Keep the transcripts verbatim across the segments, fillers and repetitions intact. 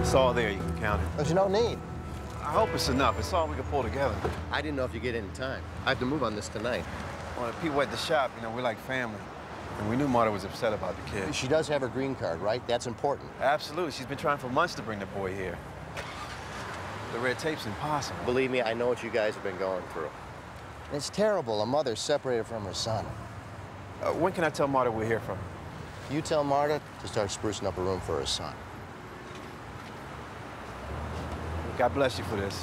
It's all there, you can count it. There's no need. I hope it's enough. It's all we can pull together. I didn't know if you get any time. I have to move on this tonight. Well, the people at the shop, you know, we're like family. And we knew Marta was upset about the kid. She does have her green card, right? That's important. Absolutely. She's been trying for months to bring the boy here. The red tape's impossible. Believe me, I know what you guys have been going through. It's terrible, a mother separated from her son. Uh, when can I tell Marta we're here from? You tell Marta to start sprucing up a room for her son. God bless you for this.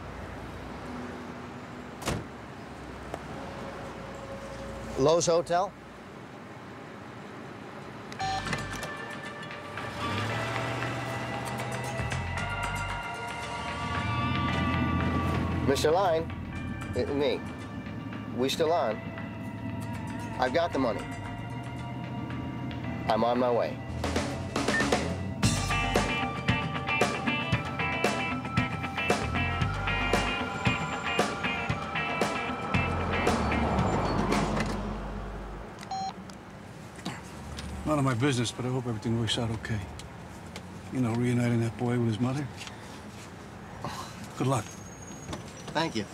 Lowe's Hotel? Mister Line, uh, me. We still on? I've got the money. I'm on my way. None of my business, but I hope everything works out okay. You know, reuniting that boy with his mother. Good luck. Thank you.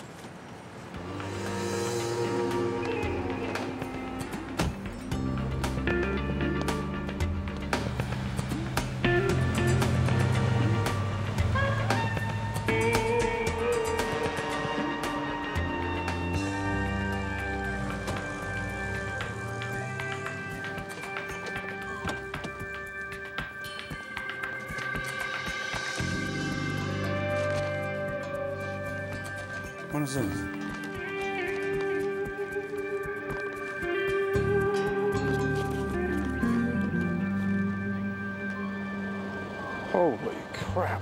What is this? Holy crap.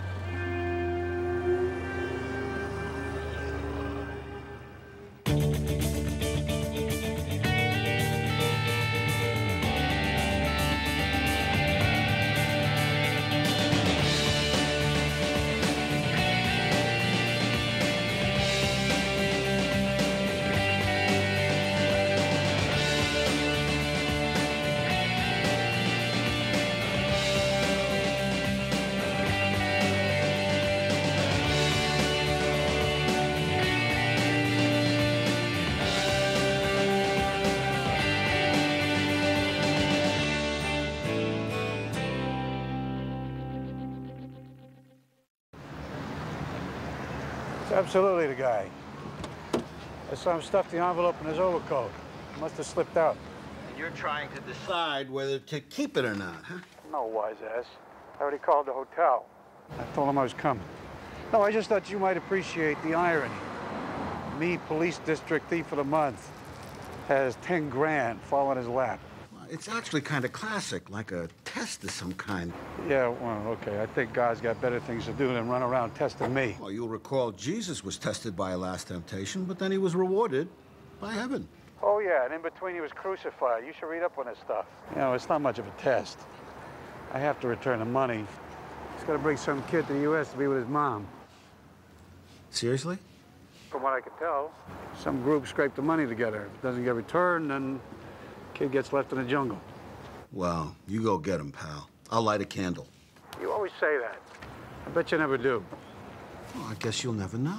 It's absolutely the guy. I saw him stuff the envelope in his overcoat. Must have slipped out. And you're trying to decide whether to keep it or not, huh? No, wise ass. I already called the hotel. I told him I was coming. No, I just thought you might appreciate the irony. Me, police district thief of the month, has ten grand fall in his lap. It's actually kind of classic, like a test of some kind. Yeah, well, okay. I think God's got better things to do than run around testing me. Well, you'll recall Jesus was tested by a last temptation, but then he was rewarded by heaven. Oh, yeah, and in between he was crucified. You should read up on this stuff. You know, it's not much of a test. I have to return the money. He's got to bring some kid to the U S to be with his mom. Seriously? From what I can tell, some group scraped the money together. If it doesn't get returned, then kid gets left in the jungle. Well, you go get him, pal. I'll light a candle. You always say that. I bet you never do. Well, I guess you'll never know.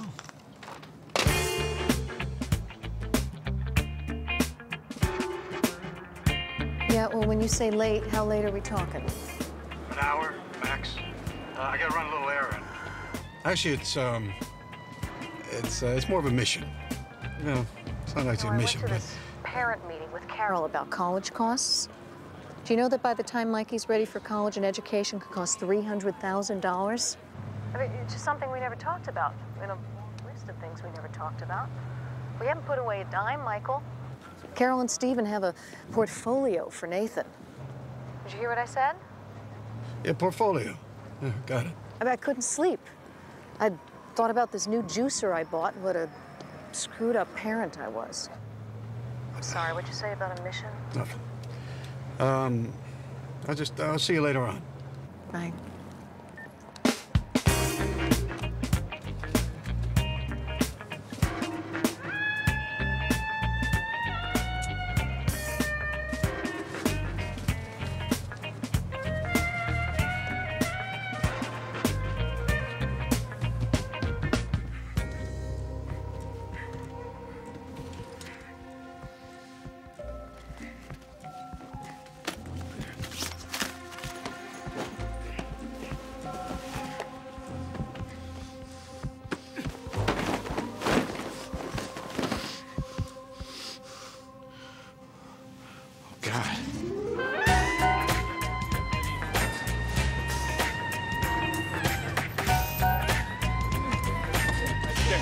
Yeah, well, when you say late, how late are we talking? An hour, max. Uh, I gotta run a little errand. Actually, it's, um, it's, uh, it's more of a mission. You know, it's not actually Oh, a mission, I went to but... this parent meeting with Carol about college costs. Do you know that by the time Mikey's ready for college, an education could cost three hundred thousand dollars? I mean, it's just something we never talked about in a list of things we never talked about. We haven't put away a dime, Michael. Carol and Stephen have a portfolio for Nathan. Did you hear what I said? Yeah, portfolio. Yeah, got it. I mean, I couldn't sleep. I thought about this new juicer I bought and what a screwed up parent I was. I'm sorry, what'd you say about a mission? Nothing. Um, I'll just, I'll see you later on. Bye.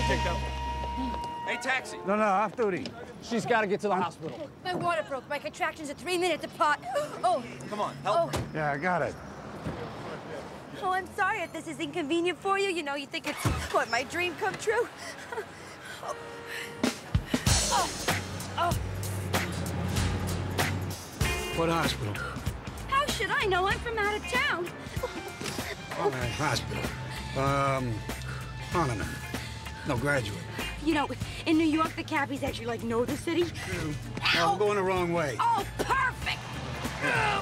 kicked up. Hey, taxi. No, no, off duty. She's got to get to the hospital. My water broke. My contractions are three minutes apart. Oh. Come on, help Oh. her. Yeah, I got it. Oh, I'm sorry if this is inconvenient for you. You know, you think it's, what, my dream come true? Oh. Oh. Oh. What hospital? How should I know? I'm from out of town. All right, hospital. Um, Hahnemann. No, Graduate. You know, in New York, the cabbies actually, like, know the city. No, I'm going the wrong way. Oh, perfect! Oh.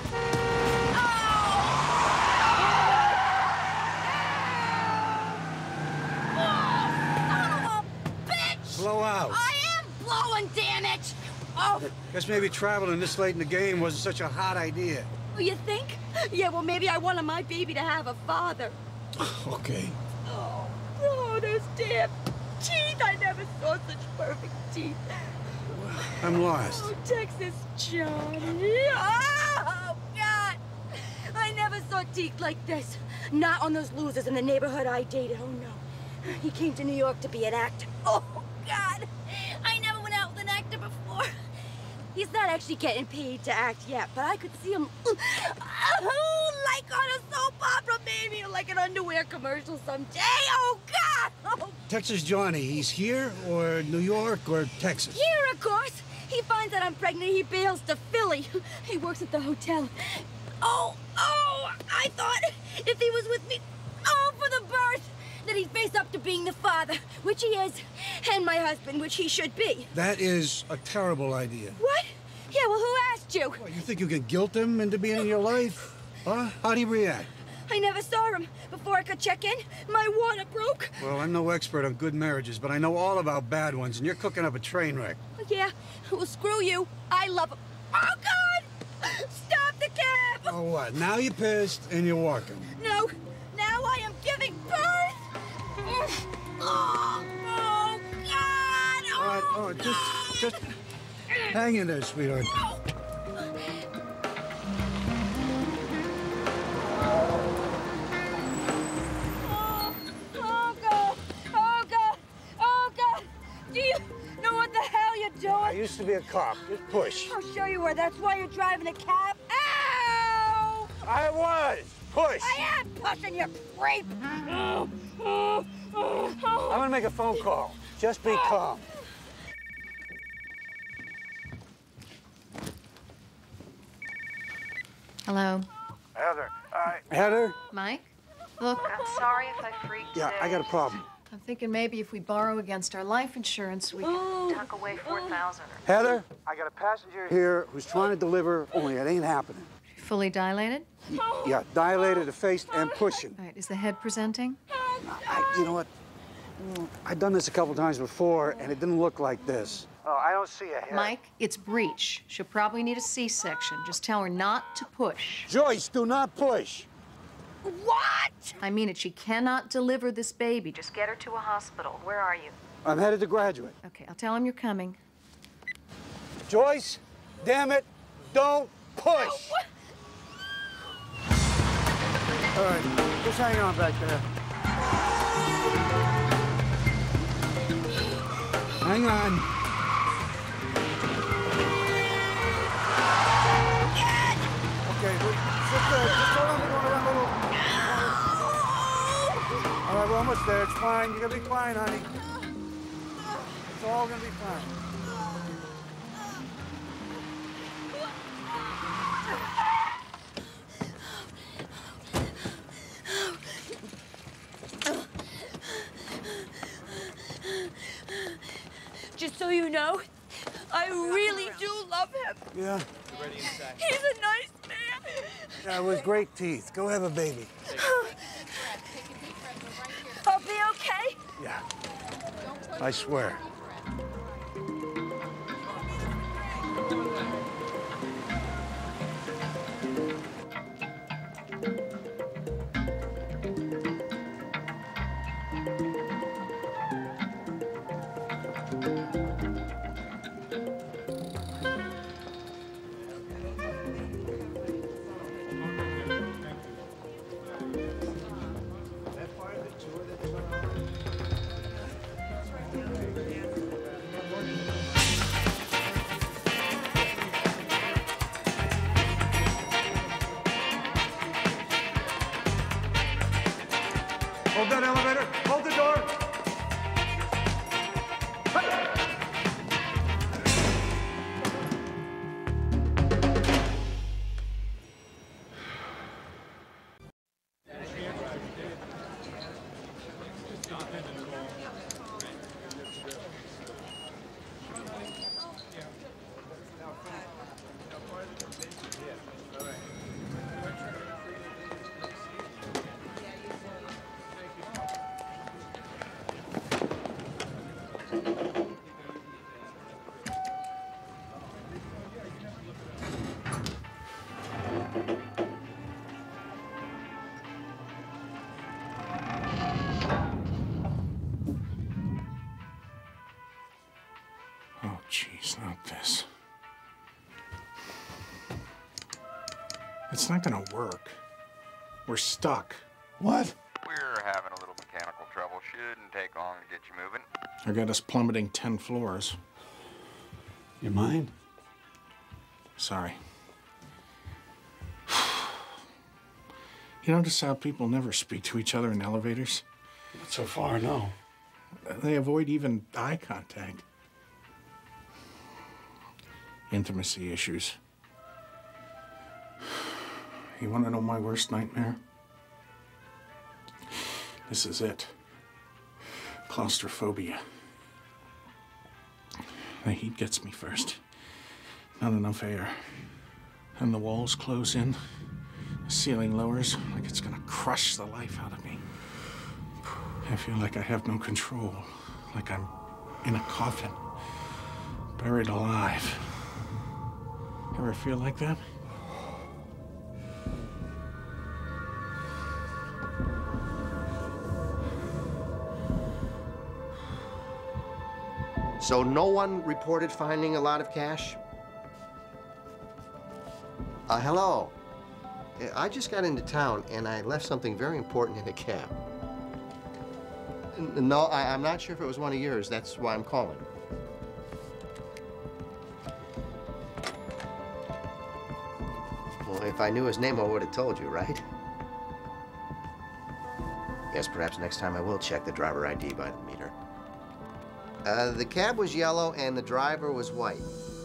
Blow out. I am blowing, damn it! Oh, Guess maybe traveling this late in the game wasn't such a hot idea. you think? Yeah, well, maybe I wanted my baby to have a father. Okay. Oh, oh, those damn teeth! I never saw such perfect teeth. I'm lost. Oh, Texas Johnny. Oh, God! I never saw teeth like this. Not on those losers in the neighborhood I dated. Oh, no. He came to New York to be an actor. Oh, God! I never went out with an actor before. He's not actually getting paid to act yet, but I could see him oh, like on a soap opera, maybe, or like an underwear commercial someday. Oh, God! Oh. Texas Johnny, he's here or New York or Texas? Here, of course. He finds out I'm pregnant, he bails to Philly. He works at the hotel. Oh, oh, I thought if he was with me, oh, for the birth, that he'd face up to being the father, which he is, and my husband, which he should be. That is a terrible idea. What? Yeah, well, who asked you? What, you think you can guilt him into being in your life? Huh? How'd he react? I never saw him. Before I could check in, my water broke. Well, I'm no expert on good marriages, but I know all about bad ones, and you're cooking up a train wreck. Yeah, well, screw you. I love him. Oh, God! Stop the cab! Oh, what? Now you're pissed and you're walking. No, now I am giving birth! Oh, oh God! Oh, All right, all right, just, just hang in there, sweetheart. Oh. Oh, oh, God! Oh, God! Oh, God! Do you know what the hell you're doing? I used to be a cop. Just push. I'll show you where. That's why you're driving a cab. Ow! I was. Push. I am pushing you, creep! Oh, oh, oh, oh. I'm gonna make a phone call. Just be calm. Hello, Heather. I... Heather? Mike? Look, I'm sorry if I freaked Yeah, I got a problem. I'm thinking maybe if we borrow against our life insurance, we can tuck away four thousand. Heather, I got a passenger here who's trying to deliver, only it ain't happening. Fully dilated? Yeah, dilated, effaced, and pushing. All right, is the head presenting? I, you know what? I've done this a couple times before, and it didn't look like this. Oh, I don't see a head. Mike, it's breech. She'll probably need a C-section. Just tell her not to push. Joyce, do not push. What? I mean it. She cannot deliver this baby. Just get her to a hospital. Where are you? I'm headed to Graduate. Okay, I'll tell him you're coming. Joyce, damn it, don't push. What? All right, just hang on back there. Hang on. Okay, wait, sit there. Just hold on. We're going around the little... All right, we're almost there. It's fine. You're gonna be fine, honey. It's all gonna be fine. Just so you know, I really do love him. Yeah. He's a nice man. Yeah, with great teeth. Go have a baby. I'll be okay. Yeah. I swear. Hold that elevator. Hold the door. Oh, jeez, not this. It's not gonna work. We're stuck. What? We're having a little mechanical trouble. Shouldn't take long to get you moving. I got us plummeting ten floors. You mind? Sorry. You notice how people never speak to each other in elevators? Not so far, no. They avoid even eye contact. Intimacy issues. You want to know my worst nightmare? This is it. Claustrophobia. The heat gets me first. Not enough air. And the walls close in. The ceiling lowers like it's gonna crush the life out of me. I feel like I have no control. Like I'm in a coffin. Buried alive. Ever feel like that? So no one reported finding a lot of cash? Uh, hello. Uh, I just got into town and I left something very important in a cab. N- No, I, I'm not sure if it was one of yours. That's why I'm calling. Well, if I knew his name, I would have told you, right? Yes, perhaps next time I will check the driver I D by the meter. Uh, the cab was yellow and the driver was white.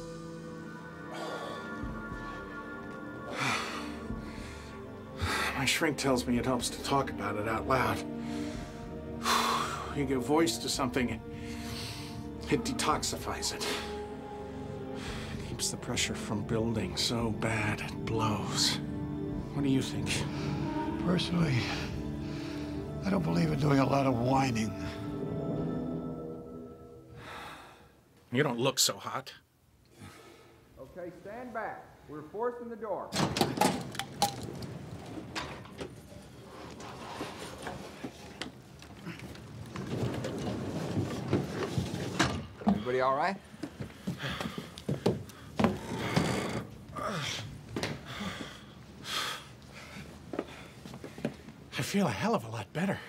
My shrink tells me it helps to talk about it out loud. You give voice to something, it detoxifies it. It keeps the pressure from building so bad it blows. What do you think? Personally, I don't believe in doing a lot of whining. You don't look so hot. Okay, stand back. We're forcing the door. Everybody all right? I feel a hell of a lot better.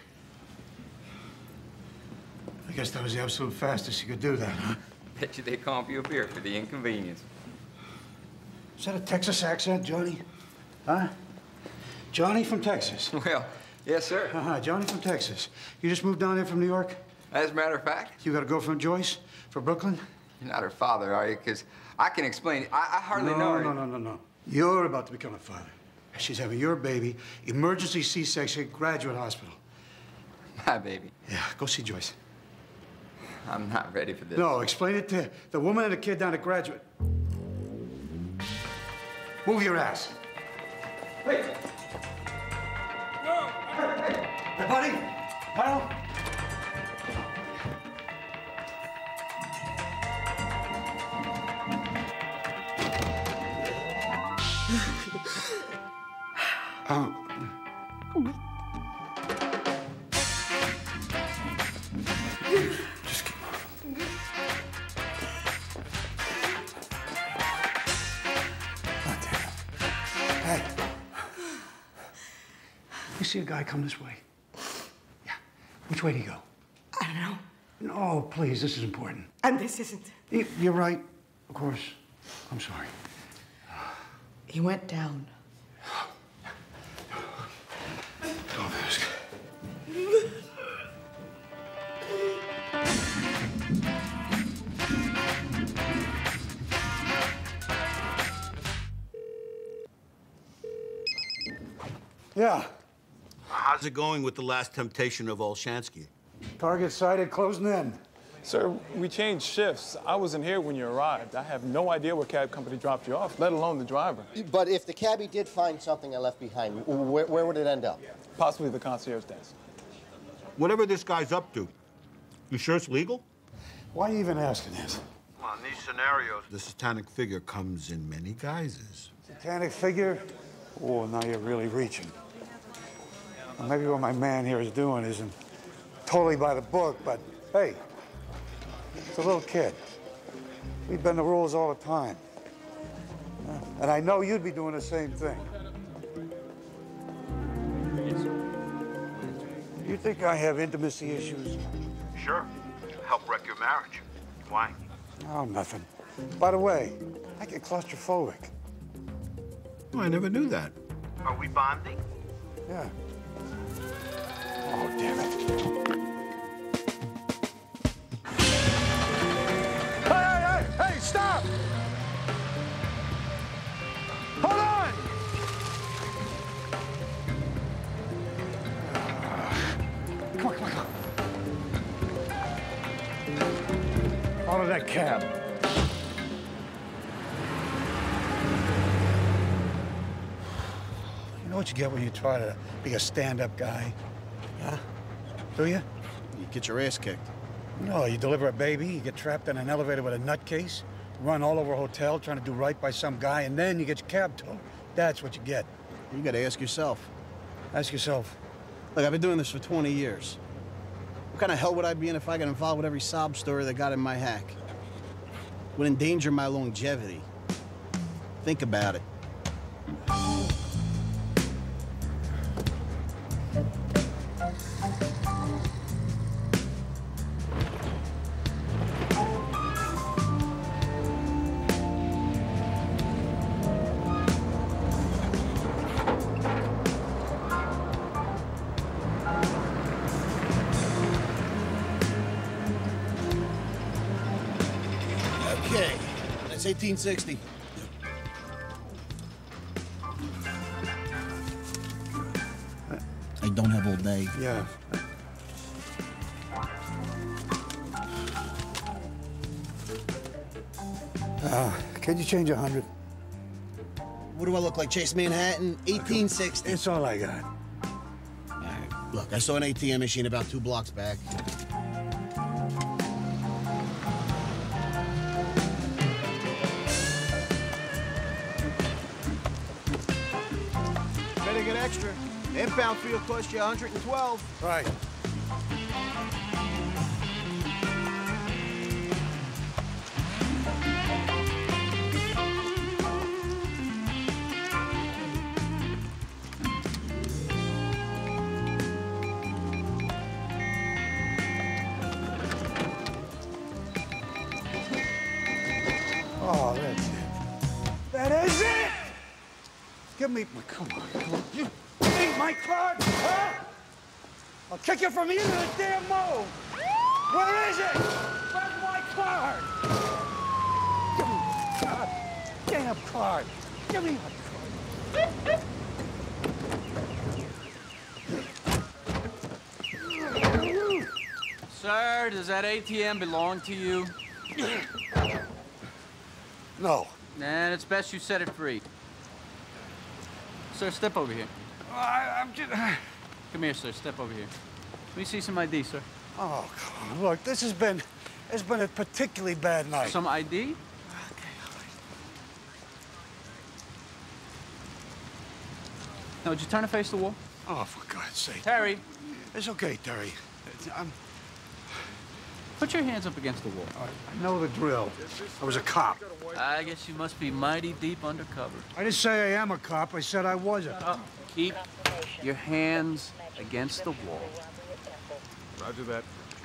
I guess that was the absolute fastest you could do that, huh? Bet you they comp you a beer for the inconvenience. Is that a Texas accent, Johnny? Huh? Johnny from Texas. Well, yes, sir. Uh-huh, Johnny from Texas. You just moved down here from New York? As a matter of fact. You got a girlfriend, Joyce, for Brooklyn? You're not her father, are you? Because I can explain. I, I hardly no, know her. No, no, no, no, no. You're about to become a father. She's having your baby, emergency C-section, Graduate Hospital. My baby. Yeah, go see Joyce. I'm not ready for this. No, explain it to the woman and the kid down at Graduate. Move your ass. Wait. No. Hey, hey. Hey, buddy. Harold. um. Just keep moving. God damn it. Hey. You see a guy come this way? Yeah. Which way did he go? I don't know. No, please, this is important. And this isn't. Y- You're right. Of course. I'm sorry. He went down. Go, Mask. Yeah. How's it going with the last temptation of Olshansky? Target sighted, closing in. Sir, we changed shifts. I wasn't here when you arrived. I have no idea what cab company dropped you off, let alone the driver. But if the cabbie did find something I left behind, where, where would it end up? Possibly the concierge desk. Whatever this guy's up to, you sure it's legal? Why are you even asking this? Well, in these scenarios, the satanic figure comes in many guises. Satanic figure? Oh, now you're really reaching. Well, maybe what my man here is doing isn't totally by the book, but hey, it's a little kid. We bend the rules all the time. And I know you'd be doing the same thing. You think I have intimacy issues? Sure. Help wreck your marriage. Why? Oh, nothing. By the way, I get claustrophobic. Oh, I never knew that. Are we bonding? Yeah. Oh, damn it. Hey, hey, hey, hey, stop! Hold on! Come on, come on, come on. Out of that cab. You know what you get when you try to be a stand-up guy? Huh? Do you? You get your ass kicked. No, you deliver a baby, you get trapped in an elevator with a nutcase, run all over a hotel trying to do right by some guy, and then you get your cab towed. That's what you get. You gotta ask yourself. Ask yourself. Look, I've been doing this for twenty years. What kind of hell would I be in if I got involved with every sob story that got in my hack? Would endanger my longevity. Think about it. Okay, that's eighteen sixty. I don't have all day. Yeah. Uh, can you change a hundred? What do I look like, Chase Manhattan? eighteen sixty. It's all I got. All right, look, I saw an A T M machine about two blocks back. Better get extra. Inbound fee will cost you one hundred twelve. Right. Oh, that's it. That is it! Give me my, come on, come on. You need my card, huh? I'll kick you from into the damn mold. Where is it? Where's my card? Give me my god damn card. Give me my card. Sir, does that A T M belong to you? No. Then it's best you set it free. Sir, step over here. I, I'm just... Come here, sir. Step over here. Let me see some I D, sir. Oh, come on. Look, this has been... It's been a particularly bad night. Some I D? Now, would you turn and face the wall? Oh, for God's sake. Terry. It's okay, Terry. I'm... Put your hands up against the wall. I know the drill. I was a cop. I guess you must be mighty deep undercover. I didn't say I am a cop. I said I wasn't. Uh, keep your hands against the wall. Roger that.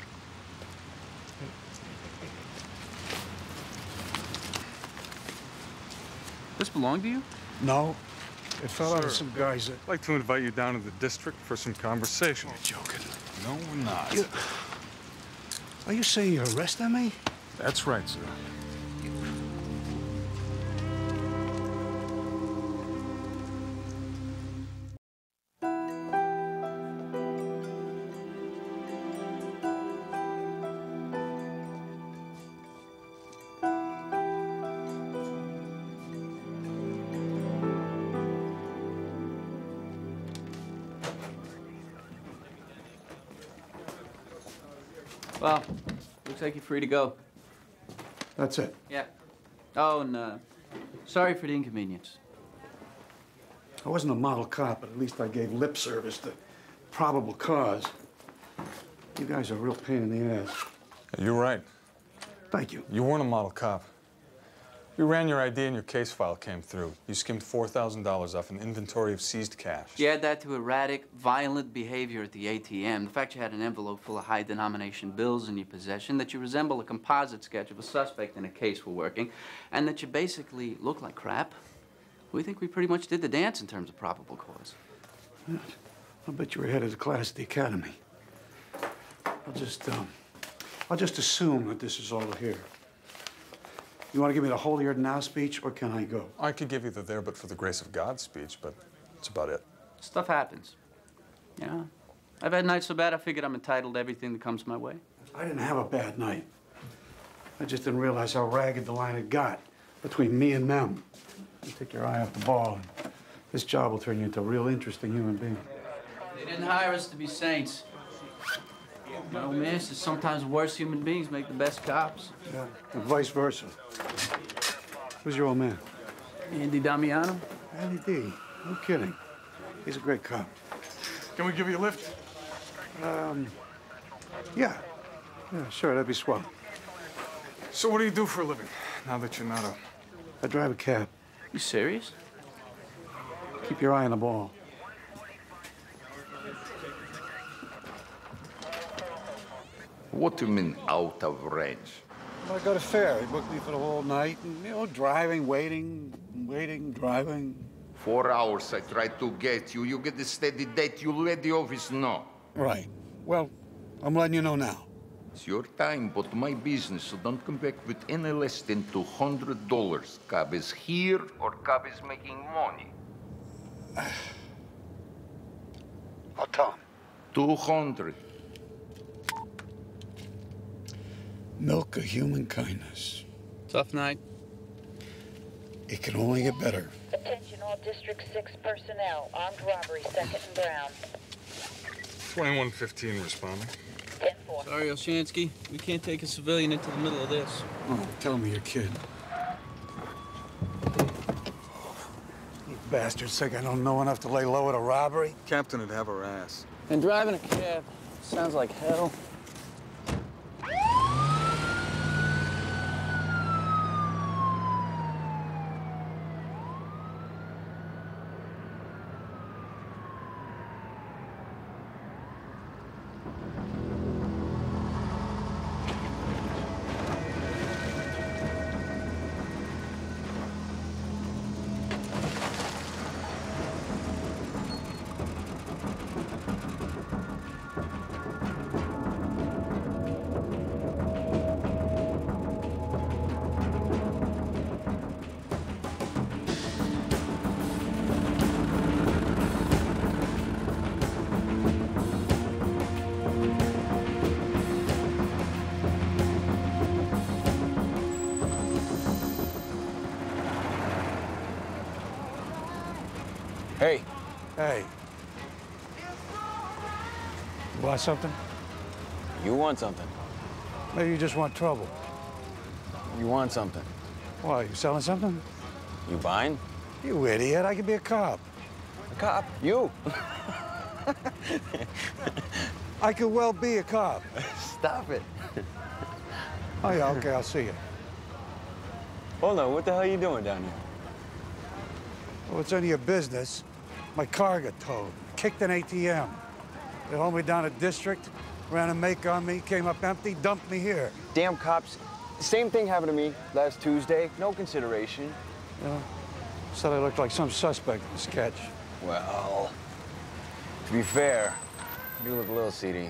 This belong to you? No. It fell out of Sir, some guys that... I'd like to invite you down to the district for some conversation. You're joking. No, we're not. You... Are you saying you're arresting me? That's right, sir. Well, looks like you're free to go. That's it. Yeah. Oh, and uh, sorry for the inconvenience. I wasn't a model cop, but at least I gave lip service to probable cause. You guys are a real pain in the ass. You're right. Thank you. You weren't a model cop. We ran your I D and your case file came through. You skimmed four thousand dollars off an inventory of seized cash. You add that to erratic, violent behavior at the A T M, the fact you had an envelope full of high-denomination bills in your possession, that you resemble a composite sketch of a suspect in a case we're working, and that you basically look like crap, we think we pretty much did the dance in terms of probable cause. Yeah. I bet you were ahead of the class at the academy. I'll just, um, I'll just assume that this is all here. You want to give me the holier-than-thou speech, or can I go? I could give you the there but for the grace of God speech, but that's about it. Stuff happens. Yeah. I've had nights so bad I figured I'm entitled to everything that comes my way. I didn't have a bad night. I just didn't realize how ragged the line had got between me and them. You take your eye off the ball, and this job will turn you into a real interesting human being. They didn't hire us to be saints. No, miss, it's sometimes worse human beings make the best cops. Yeah, and vice versa. Who's your old man? Andy Damiano. Andy D. No kidding. He's a great cop. Can we give you a lift? Um, yeah. Yeah, sure, that'd be swell. So what do you do for a living, now that you're not a... I drive a cab. You serious? Keep your eye on the ball. What do you mean, out of range? Well, I got a fare. He booked me for the whole night. And, you know, driving, waiting, waiting, driving. Four hours I tried to get you. You get the steady date. You let the office know. Right. Well, I'm letting you know now. It's your time, but my business, so don't come back with any less than two hundred dollars. Cab is here, or Cab is making money. I'll tell him. two hundred. Milk of human kindness. Tough night. It can only get better. Attention all District six personnel. Armed robbery, second and Brown. twenty-one fifteen responding. ten four. Sorry, Olshansky. We can't take a civilian into the middle of this. Oh, tell me your kid. You bastards think I don't know enough to lay low at a robbery? Captain would have her ass. And driving a cab sounds like hell. Hey. Hey. You want something? You want something. Maybe you just want trouble. You want something. Why, you selling something? You buying? You idiot, I could be a cop. A cop? You? I could well be a cop. Stop it. Oh, yeah, okay, I'll see you. Hold on, what the hell are you doing down here? Well, it's none of your business. My car got towed. Kicked an A T M. They hauled me down to District, ran a make on me, came up empty, dumped me here. Damn cops. Same thing happened to me last Tuesday. No consideration. You know, said I looked like some suspect in the sketch. Well, to be fair, you look a little seedy.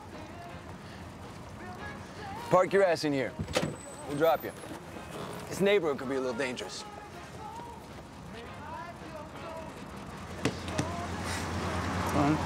Park your ass in here. We'll drop you. This neighborhood could be a little dangerous. Fine.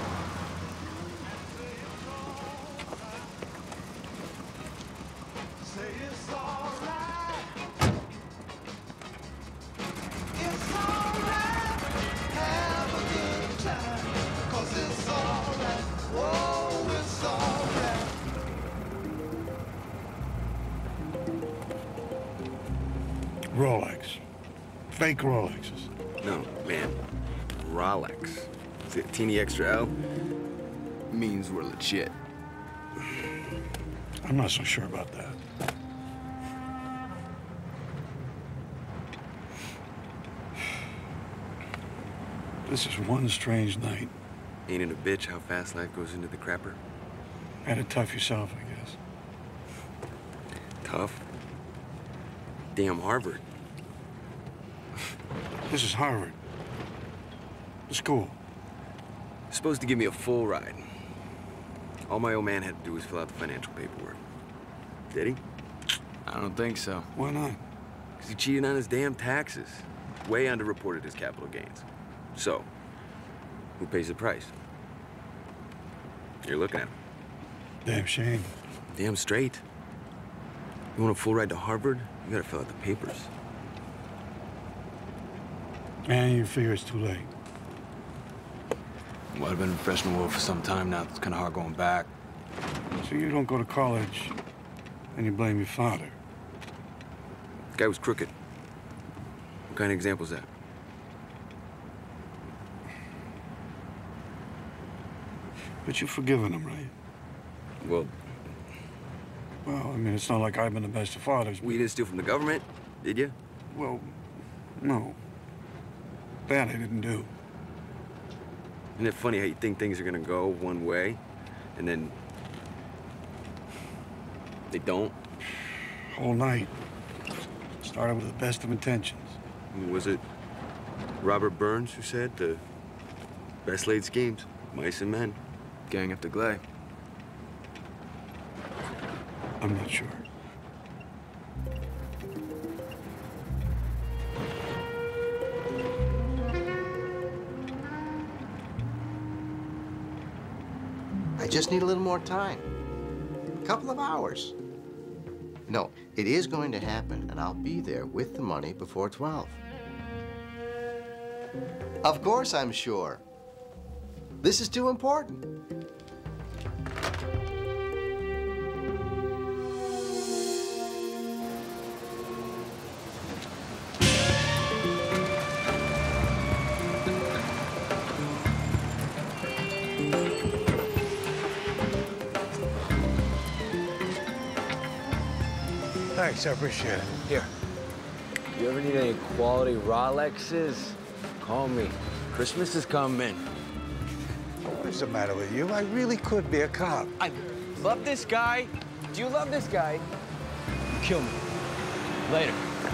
Rolex. Fake Rolexes. No, man. Rolex. Is it teeny extra L? Means we're legit. I'm not so sure about that. This is one strange night. Ain't it a bitch how fast life goes into the crapper? Had it tough yourself, I guess. Tough? Damn Harvard. This is Harvard. The school. Supposed to give me a full ride. All my old man had to do was fill out the financial paperwork. Did he? I don't think so. Why not? Because he cheated on his damn taxes. Way underreported his capital gains. So, who pays the price? You're looking at him. Damn shame. Damn straight. You want a full ride to Harvard? You gotta fill out the papers. And you figure it's too late. Well, I've been a professional wolf for some time now. It's kind of hard going back. So you don't go to college, and you blame your father. The guy was crooked. What kind of example is that? But you've forgiven him, right? Well... Well, I mean, it's not like I've been the best of fathers. Well, you didn't steal from the government, did you? Well, no. That I didn't do. Isn't it funny how you think things are gonna go one way, and then... they don't? Whole night. Started with the best of intentions. Was it Robert Burns who said the best laid schemes, mice and men? Gang after Glay. I'm not sure. I just need a little more time. A couple of hours. No, it is going to happen, and I'll be there with the money before twelve. Of course I'm sure. This is too important. Thanks, I appreciate it. Here. You ever need any quality Rolexes? Call me. Christmas is coming. What's the matter with you? I really could be a cop. I love this guy. Do you love this guy? Kill me. Later.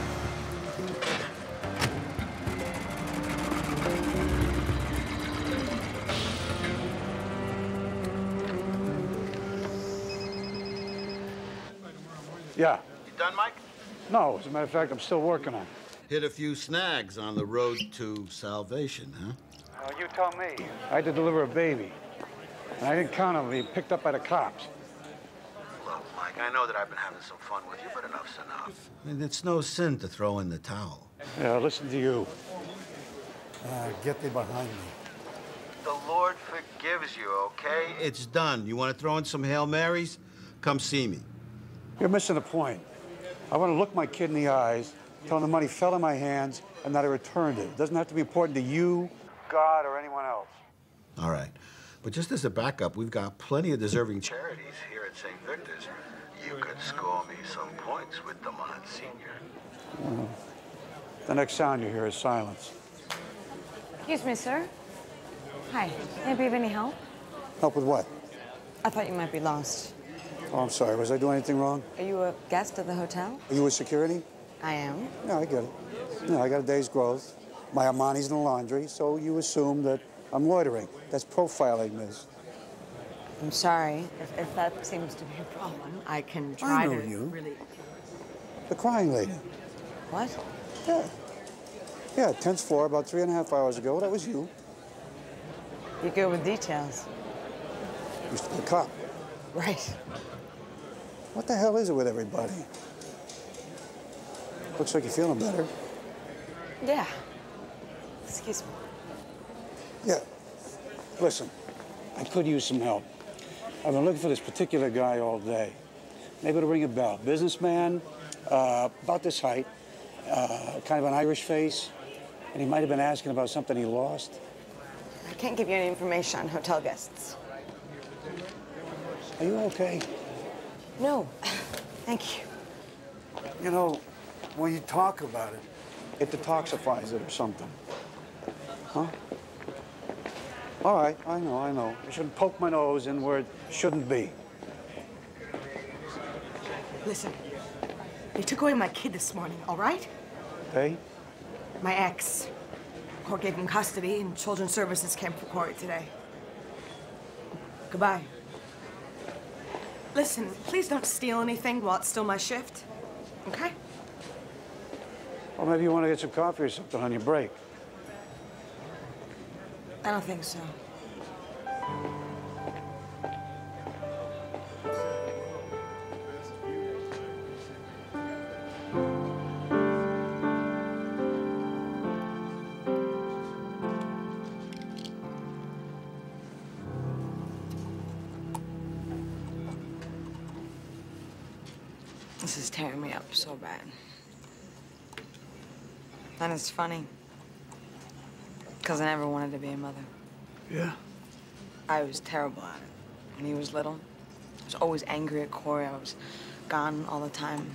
Yeah. You done, Mike? No, as a matter of fact, I'm still working on it. Hit a few snags on the road to salvation, huh? Uh, you tell me. I had to deliver a baby. And I didn't count on it being picked up by the cops. Look, Mike, I know that I've been having some fun with you, but enough's enough. I mean, it's no sin to throw in the towel. Yeah, listen to you. Uh, get thee behind me. The Lord forgives you, okay? It's done. You want to throw in some Hail Marys? Come see me. You're missing the point. I want to look my kid in the eyes, tell him the money fell in my hands, and that I returned it. It doesn't have to be important to you, God, or anyone else. All right. But just as a backup, we've got plenty of deserving charities here at Saint Victor's. You could score me some points with the Monsignor. Well, the next sound you hear is silence. Excuse me, sir. Hi. Can I be of any help? Help with what? I thought you might be lost. Oh, I'm sorry. Was I doing anything wrong? Are you a guest of the hotel? Are you with security? I am. Yeah, I get it. Yeah, I got a day's growth. My Armani's in the laundry, so you assume that I'm loitering. That's profiling, miss. I'm sorry. If, if that seems to be a problem, I can try I know to you. really... The crying lady. What? Yeah. Yeah, tenth floor, about three and a half hours ago. That was you. You're good with details. Used to be a cop. Right. What the hell is it with everybody? Looks like you're feeling better. Yeah. Excuse me. Yeah. Listen, I could use some help. I've been looking for this particular guy all day. Maybe it'll ring a bell. Businessman, uh, about this height. uh, kind of an Irish face, and he might have been asking about something he lost. I can't give you any information on hotel guests. Are you okay? No, thank you. You know, when you talk about it, it detoxifies it or something. Huh? All right, I know, I know. I shouldn't poke my nose in where it shouldn't be. Listen, they took away my kid this morning, all right? Hey? My ex. Court gave him custody, and Children's Services came for Corey today. Goodbye. Listen, please don't steal anything while it's still my shift, okay? Or maybe you want to get some coffee or something on your break. I don't think so. This is tearing me up so bad. And it's funny, because I never wanted to be a mother. Yeah? I was terrible at it when he was little. I was always angry at Corey. I was gone all the time.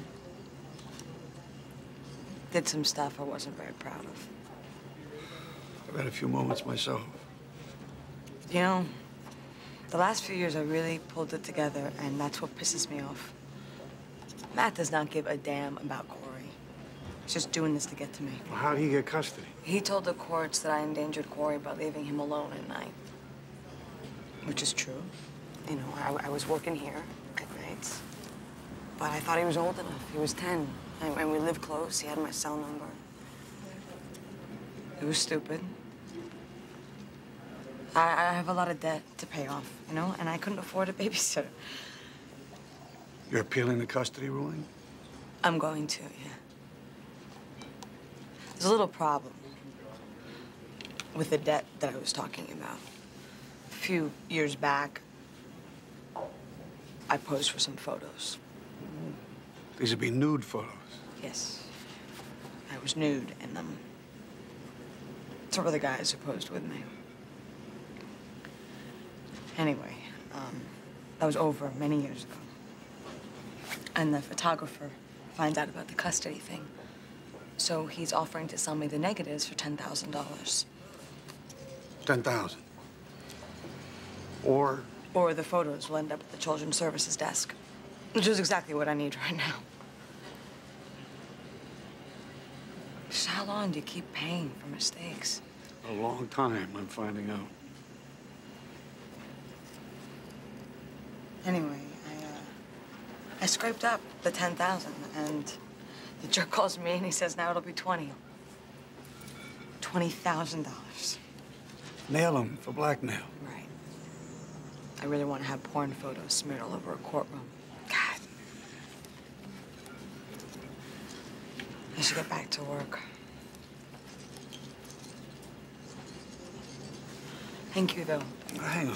Did some stuff I wasn't very proud of. I've had a few moments myself. You know, the last few years I really pulled it together, and that's what pisses me off. Matt does not give a damn about Corey. He's just doing this to get to me. Well, how did he get custody? He told the courts that I endangered Corey by leaving him alone at night. Which is true. You know, I, I was working here at nights. But I thought he was old enough. He was ten. And, and we lived close. He had my cell number. It was stupid. I, I have a lot of debt to pay off, you know? And I couldn't afford a babysitter. You're appealing the custody ruling? I'm going to, yeah. There's a little problem with the debt that I was talking about. A few years back, I posed for some photos. These would be nude photos. Yes. I was nude in them. So were the guys who posed with me. Anyway, um, that was over many years ago. And the photographer finds out about the custody thing. So he's offering to sell me the negatives for ten thousand dollars. ten thousand. Or? Or the photos will end up at the Children's Services desk, which is exactly what I need right now. Just how long do you keep paying for mistakes? A long time, I'm finding out. Anyway, I, uh, I scraped up the ten thousand, and the jerk calls me and he says now it'll be twenty. Twenty thousand dollars. Nail him for blackmail. Right. I really want to have porn photos smeared all over a courtroom. God. I should get back to work. Thank you, though. Hang on.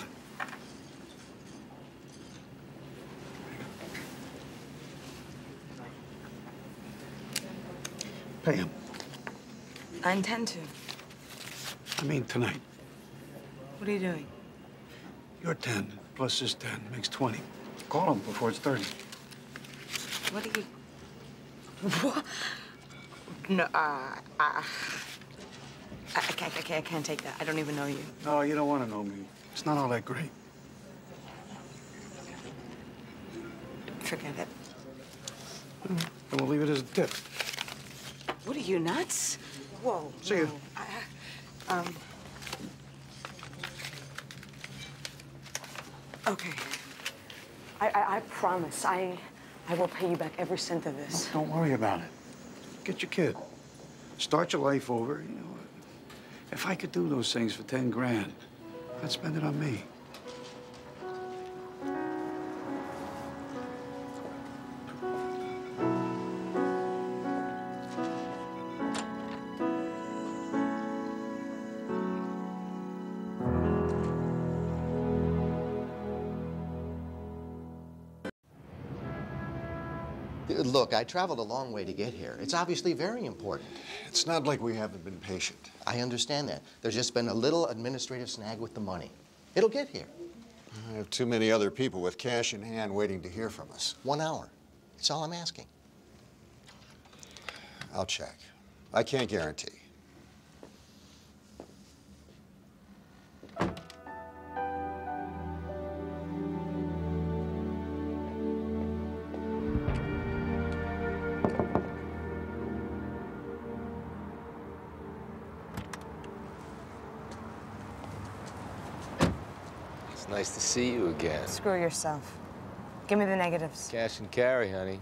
Pay him. I intend to. I mean, tonight. What are you doing? You're ten, plus this ten, makes twenty. Call him before it's thirty. What are you... What? No, uh, uh... I, I can't, I can't, I can't take that. I don't even know you. No, you don't want to know me. It's not all that great. Forget it. And we'll leave it as a tip. What are you, nuts? Whoa. See you. I, um... Okay. I, I, I promise. I, I will pay you back every cent of this. Don't worry about it. Get your kid. Start your life over. You know, if I could do those things for ten grand, I'd spend it on me. Look, I traveled a long way to get here. It's obviously very important. It's not like we haven't been patient. I understand that. There's just been a little administrative snag with the money. It'll get here. I have too many other people with cash in hand waiting to hear from us. One hour. That's all I'm asking. I'll check. I can't guarantee. It's nice to see you again. Screw yourself. Give me the negatives. Cash and carry, honey.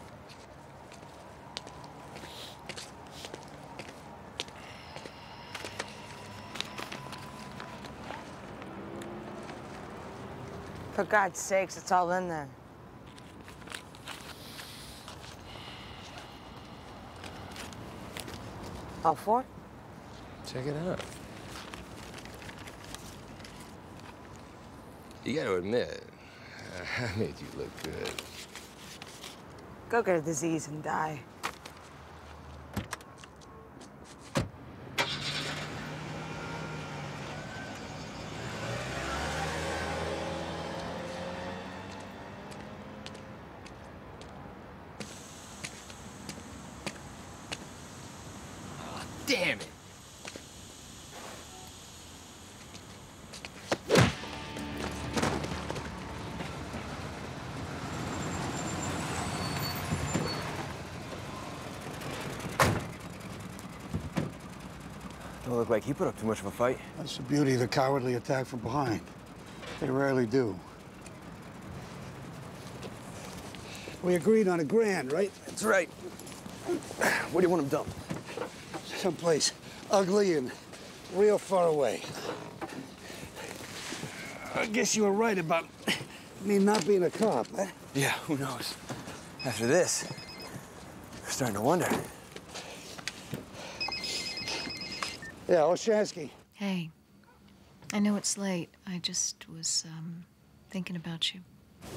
For God's sakes, it's all in there. All four? Check it out. You gotta admit, I made you look good. Go get a disease and die. Damn it! Don't look like he put up too much of a fight. That's the beauty of the cowardly attack from behind. They rarely do. We agreed on a grand, right? That's right. Where do you want him dumped? Someplace ugly and real far away. I guess you were right about me not being a cop, huh? Yeah, who knows? After this, I'm starting to wonder. Yeah, Olshansky. Hey, I know it's late. I just was, um, thinking about you.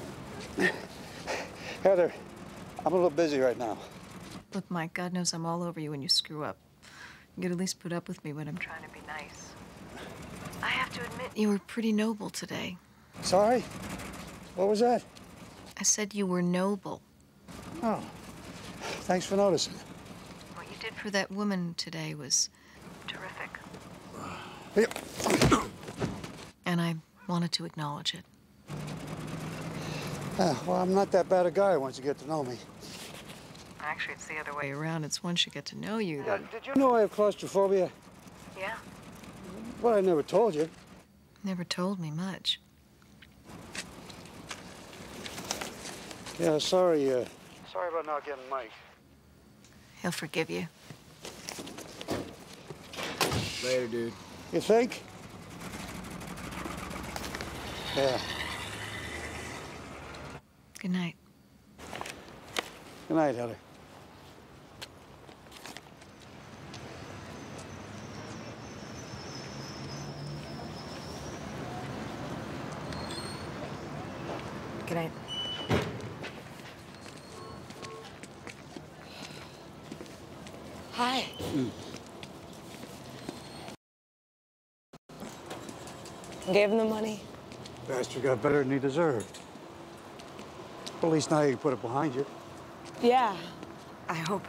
Heather, I'm a little busy right now. Look, Mike, God knows I'm all over you when you screw up. You could at least put up with me when I'm trying to be nice. I have to admit, you were pretty noble today. Sorry? What was that? I said you were noble. Oh, thanks for noticing. What you did for that woman today was terrific. Yeah. And I wanted to acknowledge it. Uh, well, I'm not that bad a guy once you get to know me. Actually, it's the other way around. It's once you get to know you that... Uh, did you know I have claustrophobia? Yeah. Well, I never told you. Never told me much. Yeah, sorry, uh... Sorry about not getting Mike. He'll forgive you. Later, dude. You think? Yeah. Good night. Good night, Heather. Good night. Hi. Mm. Gave him the money. Bastard got better than he deserved. At least now you can put it behind you. Yeah, I hope.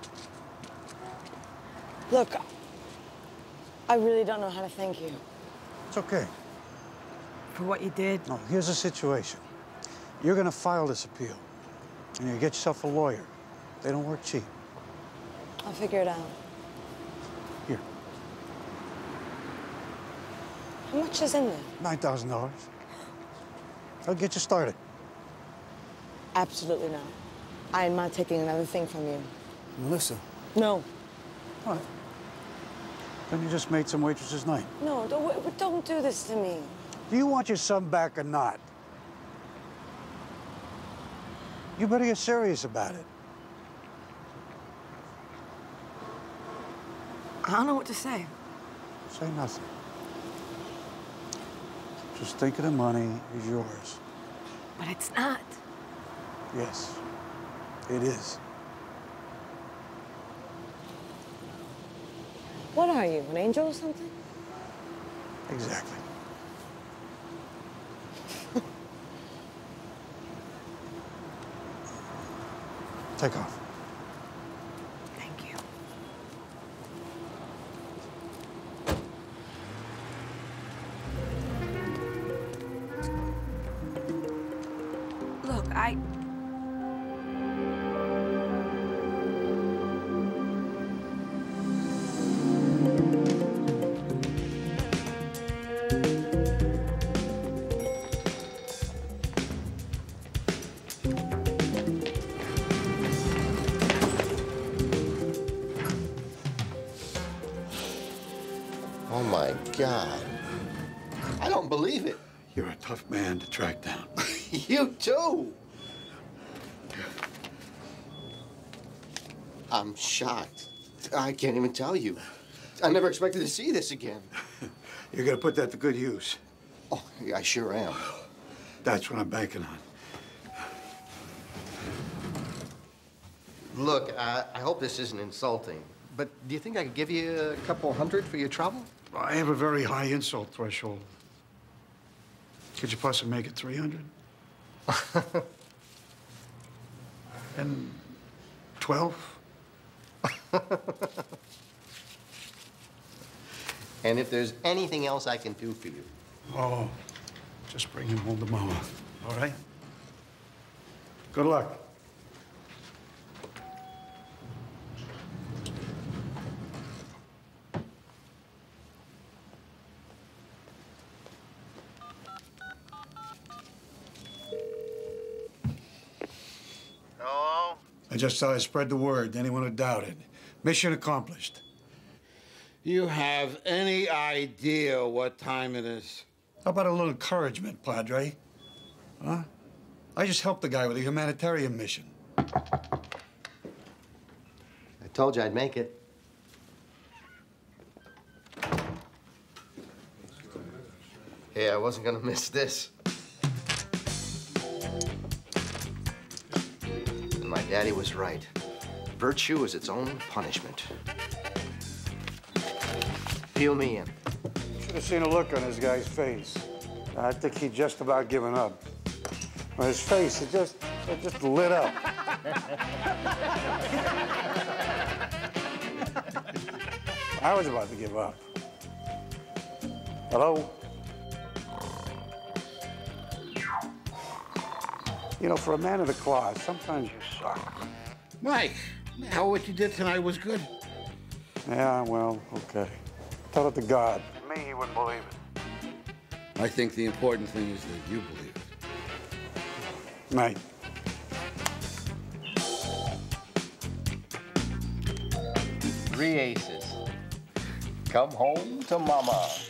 Look, I really don't know how to thank you. It's okay. For what you did? No, here's the situation. You're gonna file this appeal, and you get yourself a lawyer. They don't work cheap. I'll figure it out. Here. How much is in there? nine thousand dollars. I'll get you started. Absolutely not. I am not taking another thing from you. Melissa. No. What? Then you just made some waitress's night. No, don't, don't do this to me. Do you want your son back or not? You better get serious about it. I don't know what to say. Say nothing. Just think of the money is yours. But it's not. Yes. It is. What are you, an angel or something? Exactly. Take off. Thank you. Look, I... Oh, my God. I don't believe it. You're a tough man to track down. You too. I'm shocked. I can't even tell you. I never expected to see this again. You're gonna put that to good use. Oh, I sure am. That's what I'm banking on. Look, I, I hope this isn't insulting, but do you think I could give you a couple hundred for your trouble? I have a very high insult threshold. Could you possibly make it three hundred? And twelve? And if there's anything else I can do for you? Oh, just bring him home to Mama, all right? Good luck. Hello? I just thought I'd spread the word to anyone who doubted. Mission accomplished. You have any idea what time it is? How about a little encouragement, Padre? Huh? I just helped the guy with a humanitarian mission. I told you I'd make it. Hey, I wasn't gonna miss this. And my daddy was right. Virtue is its own punishment. Peel me in. Should have seen a look on this guy's face. I think he'd just about given up. Well, his face, it just, it just lit up. I was about to give up. Hello? You know, for a man of the cloth, sometimes you suck. Mike, how what you did tonight was good. Yeah, well, okay. Tell it to God. Me, he wouldn't believe it. I think the important thing is that you believe it. Mate. Three aces. Come home to Mama.